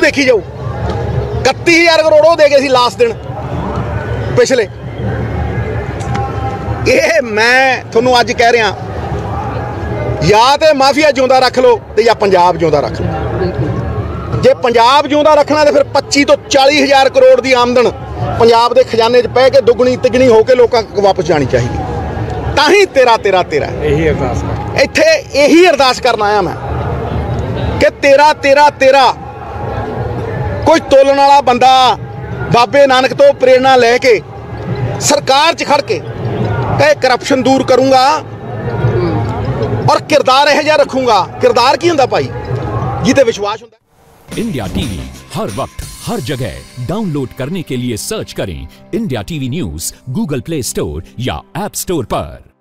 देखी जाओ 31,000 करोड़ वो दे गए सी लास्ट दिन पिछले। ये मैं थोनू अज कह रहा या तो माफिया जिंदा रख लो तो या पंजाब जिंदा रख लो। जे पंजाब जिंदा रखना तो फिर 25 तो 40,000 करोड़ की आमदन पंजाब के खजाने च पै के दुगनी तिगनी होकर लोगों को वापस जानी चाहिए। ताही तेरा तेरा तेरा यही अरदास इत्थे यही अरदास करना आया मैं कि तेरा तेरा तेरा कोई तोलन वाला बंदा बाबे नानक तो प्रेरणा लैके सरकार च खड़ के कहे करप्शन दूर करूंगा और किरदार यह जिहा रखूंगा। किरदार की हुंदा भाई जिते विश्वास हुंदा। इंडिया टीवी हर वक्त हर जगह डाउनलोड करने के लिए सर्च करें India TV news Google Play Store या ऐप स्टोर पर।